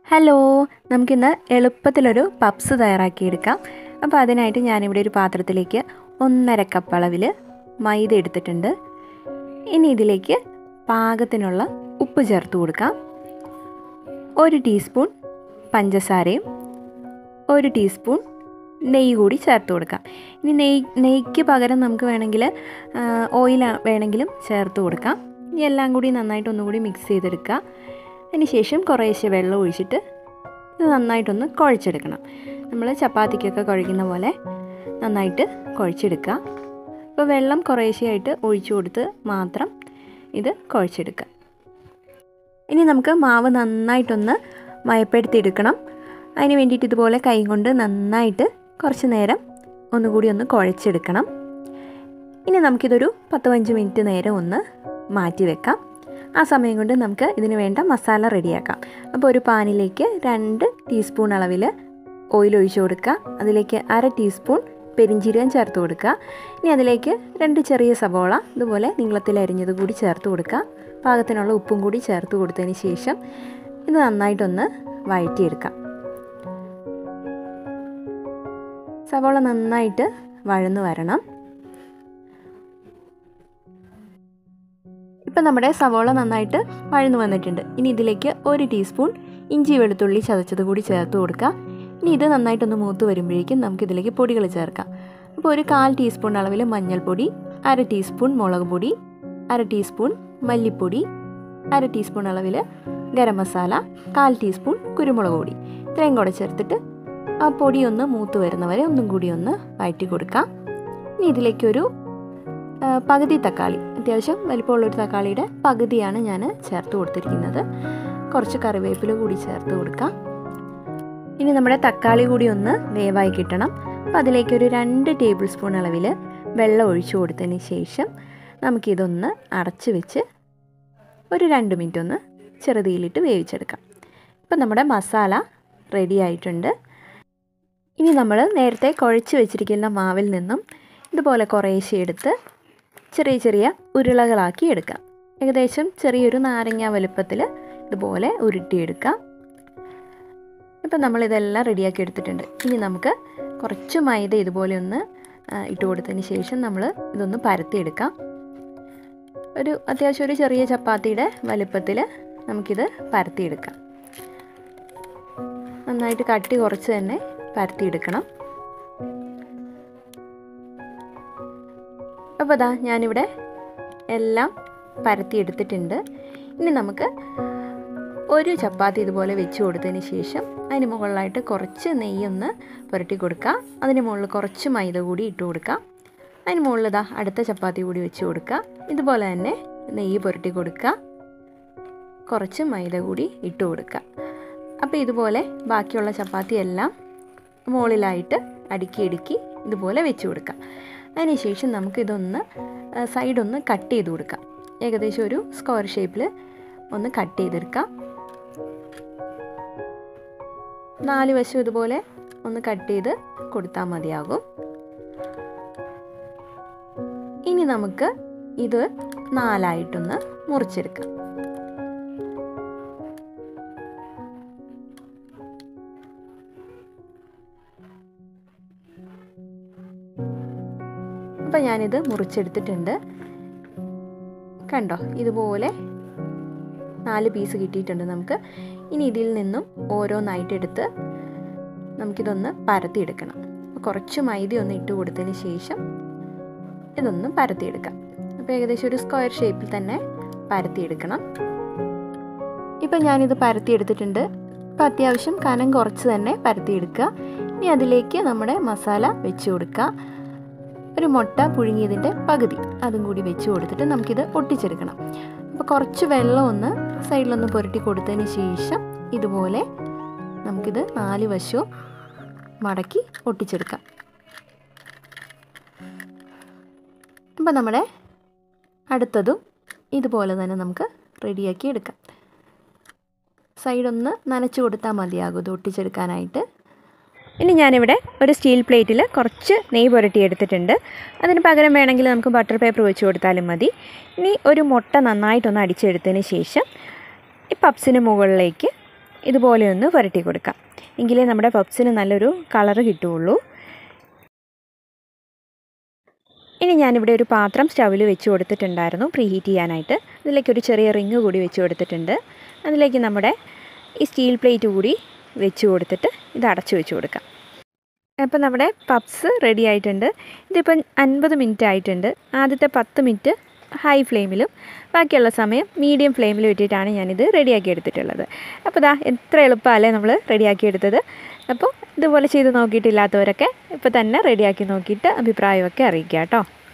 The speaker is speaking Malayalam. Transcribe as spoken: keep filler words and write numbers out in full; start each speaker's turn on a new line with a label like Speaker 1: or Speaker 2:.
Speaker 1: ഹലോ, നമുക്കിന്ന് എളുപ്പത്തിലൊരു പപ്സ് തയ്യാറാക്കിയെടുക്കാം. അപ്പോൾ അതിനായിട്ട് ഞാനിവിടെ ഒരു പാത്രത്തിലേക്ക് ഒന്നര കപ്പ് അളവിൽ മൈദ എടുത്തിട്ടുണ്ട്. ഇനി ഇതിലേക്ക് പാകത്തിനുള്ള ഉപ്പ് ചേർത്ത് കൊടുക്കാം. ഒരു ടീസ്പൂൺ പഞ്ചസാരയും ഒരു ടീസ്പൂൺ നെയ്യ് കൂടി ചേർത്ത് കൊടുക്കാം. ഇനി നെയ്യ് നെയ്യ്ക്ക് പകരം നമുക്ക് വേണമെങ്കിൽ ഓയിൽ വേണമെങ്കിലും ചേർത്ത് കൊടുക്കാം. ഇനി എല്ലാം കൂടി നന്നായിട്ട് ഒന്നുകൂടി മിക്സ് ചെയ്തെടുക്കുക. അതിനുശേഷം കുറേശ്ശെ വെള്ളം ഒഴിച്ചിട്ട് ഇത് നന്നായിട്ടൊന്ന് കുഴച്ചെടുക്കണം. നമ്മൾ ചപ്പാത്തിക്കൊക്കെ കുഴയ്ക്കുന്ന പോലെ നന്നായിട്ട് കുഴച്ചെടുക്കുക. അപ്പോൾ വെള്ളം കുറേശ്ശെയായിട്ട് ഒഴിച്ചു കൊടുത്ത് മാത്രം ഇത് കുഴച്ചെടുക്കുക. ഇനി നമുക്ക് മാവ് നന്നായിട്ടൊന്ന് മയപ്പെടുത്തിയെടുക്കണം. അതിന് വേണ്ടിയിട്ട് ഇതുപോലെ കൈ കൊണ്ട് നന്നായിട്ട് കുറച്ച് നേരം ഒന്നുകൂടി ഒന്ന് കുഴച്ചെടുക്കണം. ഇനി നമുക്കിതൊരു പത്ത് പതിനഞ്ച് മിനിറ്റ് നേരം ഒന്ന് മാറ്റി വെക്കാം. ആ സമയം കൊണ്ട് നമുക്ക് ഇതിന് വേണ്ട മസാല റെഡിയാക്കാം. അപ്പോൾ ഒരു പാനിലേക്ക് രണ്ട് ടീസ്പൂൺ അളവിൽ ഓയിൽ ഒഴിച്ചു കൊടുക്കുക. അതിലേക്ക് അര ടീസ്പൂൺ പെരിഞ്ചീരകം ചേർത്ത് കൊടുക്കുക. ഇനി അതിലേക്ക് രണ്ട് ചെറിയ സവോള ഇതുപോലെ നീളത്തിൽ അരിഞ്ഞത് കൂടി ചേർത്ത് കൊടുക്കുക. പാകത്തിനുള്ള ഉപ്പും കൂടി ചേർത്ത് കൊടുത്തതിന് ശേഷം ഇത് നന്നായിട്ടൊന്ന് വഴറ്റിയെടുക്കാം. സവോള നന്നായിട്ട് വഴന്നു വരണം. ഇപ്പം നമ്മുടെ സവോള നന്നായിട്ട് വഴന്നു വന്നിട്ടുണ്ട്. ഇനി ഇതിലേക്ക് ഒരു ടീസ്പൂൺ ഇഞ്ചി വെളുത്തുള്ളി ചതച്ചത് കൂടി ചേർത്ത് കൊടുക്കുക. ഇനി ഇത് നന്നായിട്ടൊന്ന് മൂത്ത് വരുമ്പോഴേക്കും നമുക്കിതിലേക്ക് പൊടികൾ ചേർക്കാം. അപ്പോൾ ഒരു കാൽ ടീസ്പൂൺ അളവിൽ മഞ്ഞൾപ്പൊടി, അര ടീസ്പൂൺ മുളക് പൊടി, അര ടീസ്പൂൺ മല്ലിപ്പൊടി, അര ടീസ്പൂൺ അളവിൽ ഗരം മസാല, കാൽ ടീസ്പൂൺ കുരുമുളക് പൊടി, ഇത്രയും കൂടെ ചേർത്തിട്ട് ആ പൊടി ഒന്ന് മൂത്ത് വരുന്നവരെ ഒന്നും കൂടി ഒന്ന് വഴറ്റി കൊടുക്കാം. ഇനി ഇതിലേക്കൊരു പകുതി തക്കാളി, അത്യാവശ്യം വലിപ്പമുള്ളൊരു തക്കാളിയുടെ പകുതിയാണ് ഞാൻ ചേർത്ത് കൊടുത്തിരിക്കുന്നത്. കുറച്ച് കറിവേപ്പില കൂടി ചേർത്ത് കൊടുക്കാം. ഇനി നമ്മുടെ തക്കാളി കൂടി ഒന്ന് വേവായി കിട്ടണം. അപ്പോൾ അതിലേക്കൊരു രണ്ട് ടേബിൾ സ്പൂൺ അളവിൽ വെള്ളം ഒഴിച്ചു കൊടുത്തതിന് ശേഷം നമുക്കിതൊന്ന് അടച്ച് വെച്ച് ഒരു രണ്ട് മിനിറ്റ് ഒന്ന് ചെറുതീയിലിട്ട് വേവിച്ചെടുക്കാം. ഇപ്പം നമ്മുടെ മസാല റെഡി ആയിട്ടുണ്ട്. ഇനി നമ്മൾ നേരത്തെ കുഴച്ച് വെച്ചിരിക്കുന്ന മാവിൽ നിന്നും ഇതുപോലെ കുറേശ്ശെ എടുത്ത് ചെറിയ ചെറിയ ഉരുളകളാക്കി എടുക്കാം. ഏകദേശം ചെറിയൊരു നാരങ്ങ വലുപ്പത്തിൽ ഇതുപോലെ ഉരുട്ടിയെടുക്കാം. ഇപ്പം നമ്മളിതെല്ലാം റെഡിയാക്കി എടുത്തിട്ടുണ്ട്. ഇനി നമുക്ക് കുറച്ച് മൈദ ഇതുപോലെ ഒന്ന് ഇട്ട് കൊടുത്തതിന് ശേഷം നമ്മൾ ഇതൊന്ന് പരത്തിയെടുക്കാം. ഒരു അത്യാവശ്യം ഒരു ചെറിയ ചപ്പാത്തിയുടെ വലുപ്പത്തിൽ നമുക്കിത് പരത്തിയെടുക്കാം. നന്നായിട്ട് കട്ടി കുറച്ച് തന്നെ പരത്തിയെടുക്കണം. അപ്പോൾ അതാ ഞാനിവിടെ എല്ലാം പരത്തിയെടുത്തിട്ടുണ്ട്. ഇനി നമുക്ക് ഒരു ചപ്പാത്തി ഇതുപോലെ വെച്ച് കൊടുത്തതിന് ശേഷം അതിന് മുകളിലായിട്ട് കുറച്ച് നെയ്യൊന്ന് പുരട്ടി കൊടുക്കുക. അതിന് മുകളിൽ കുറച്ച് മൈദ കൂടി ഇട്ട് കൊടുക്കുക. അതിന് മുകളിൽ ഇതാ അടുത്ത ചപ്പാത്തി കൂടി വെച്ച് കൊടുക്കുക. ഇതുപോലെ തന്നെ നെയ്യ് പുരട്ടി കൊടുക്കുക. കുറച്ച് മൈദ കൂടി ഇട്ട് കൊടുക്കുക. അപ്പോൾ ഇതുപോലെ ബാക്കിയുള്ള ചപ്പാത്തി എല്ലാം മുകളിലായിട്ട് അടുക്കി അടുക്കി ഇതുപോലെ വെച്ച് കൊടുക്കാം. അതിനുശേഷം നമുക്കിതൊന്ന് സൈഡൊന്ന് കട്ട് ചെയ്ത് കൊടുക്കാം. ഏകദേശം ഒരു സ്ക്വയർ ഷേപ്പിൽ ഒന്ന് കട്ട് ചെയ്തെടുക്കാം. നാല് വശം ഇതുപോലെ ഒന്ന് കട്ട് ചെയ്ത് കൊടുത്താൽ മതിയാകും. ഇനി നമുക്ക് ഇത് നാലായിട്ടൊന്ന് മുറിച്ചെടുക്കാം. അപ്പോൾ ഞാനിത് മുറിച്ചെടുത്തിട്ടുണ്ട്. കണ്ടോ, ഇതുപോലെ നാല് പീസ് കിട്ടിയിട്ടുണ്ട് നമുക്ക്. ഇനി ഇതിൽ നിന്നും ഓരോന്നായിട്ടെടുത്ത് നമുക്കിതൊന്ന് പരത്തിയെടുക്കണം. കുറച്ച് മൈദ ഒന്ന് ഇട്ട് കൊടുത്തതിന് ശേഷം ഇതൊന്ന് പരത്തിയെടുക്കാം. അപ്പോൾ ഏകദേശം ഒരു സ്ക്വയർ ഷേപ്പിൽ തന്നെ പരത്തിയെടുക്കണം. ഇപ്പം ഞാനിത് പരത്തിയെടുത്തിട്ടുണ്ട്. അപ്പോൾ അത്യാവശ്യം കനം കുറച്ച് തന്നെ പരത്തിയെടുക്കുക. ഇനി അതിലേക്ക് നമ്മുടെ മസാല വെച്ച് കൊടുക്കുക. ഒരു മുട്ട പുഴുങ്ങിയതിൻ്റെ പകുതി അതും കൂടി വെച്ച് കൊടുത്തിട്ട് നമുക്കിത് ഒട്ടിച്ചെടുക്കണം. അപ്പോൾ കുറച്ച് വെള്ളം ഒന്ന് സൈഡിലൊന്ന് പുരട്ടി കൊടുത്തതിന് ശേഷം ഇതുപോലെ നമുക്കിത് നാല് വശവും മടക്കി ഒട്ടിച്ചെടുക്കാം. അപ്പോൾ നമ്മുടെ അടുത്തതും ഇതുപോലെ തന്നെ നമുക്ക് റെഡിയാക്കി എടുക്കാം. സൈഡൊന്ന് നനച്ച് കൊടുത്താൽ മതിയാകും ഇത് ഒട്ടിച്ചെടുക്കാനായിട്ട്. ഇനി ഞാനിവിടെ ഒരു സ്റ്റീൽ പ്ലേറ്റിൽ കുറച്ച് നെയ്യ് പുരട്ടി എടുത്തിട്ടുണ്ട്. അതിന് പകരം വേണമെങ്കിൽ നമുക്ക് ബട്ടർ പേപ്പർ വെച്ച് കൊടുത്താലും മതി. ഇനി ഒരു മുട്ട നന്നായിട്ടൊന്ന് അടിച്ചെടുത്തതിന് ശേഷം ഈ പപ്സിന് മുകളിലേക്ക് ഇതുപോലെ ഒന്ന് പുരട്ടി കൊടുക്കാം. എങ്കിലേ നമ്മുടെ പപ്സിന് നല്ലൊരു കളറ് കിട്ടുകയുള്ളൂ. ഇനി ഞാനിവിടെ ഒരു പാത്രം സ്റ്റൗവിൽ വെച്ച് കൊടുത്തിട്ടുണ്ടായിരുന്നു പ്രീ ഹീറ്റ് ചെയ്യാനായിട്ട്. അതിലേക്ക് ഒരു ചെറിയ റിങ് കൂടി വെച്ച് കൊടുത്തിട്ടുണ്ട്. അതിലേക്ക് നമ്മുടെ ഈ സ്റ്റീൽ പ്ലേറ്റ് കൂടി വെച്ച് കൊടുത്തിട്ട് ഇത് അടച്ചു വെച്ച് കൊടുക്കാം. അപ്പോൾ നമ്മുടെ പപ്സ് റെഡി ആയിട്ടുണ്ട്. ഇതിപ്പം അൻപത് മിനിറ്റ് ആയിട്ടുണ്ട്. ആദ്യത്തെ പത്ത് മിനിറ്റ് ഹൈ ഫ്ലെയിമിലും ബാക്കിയുള്ള സമയം മീഡിയം ഫ്ലെയിമിലും ഇട്ടിട്ടാണ് ഞാനിത് റെഡിയാക്കി എടുത്തിട്ടുള്ളത്. അപ്പോൾ ഇതാ എത്ര എളുപ്പമല്ലേ നമ്മൾ റെഡിയാക്കി എടുത്തത്. അപ്പോൾ ഇതുപോലെ ചെയ്ത് നോക്കിയിട്ടില്ലാത്തവരൊക്കെ ഇപ്പോൾ തന്നെ റെഡിയാക്കി നോക്കിയിട്ട് അഭിപ്രായമൊക്കെ അറിയിക്കുക കേട്ടോ.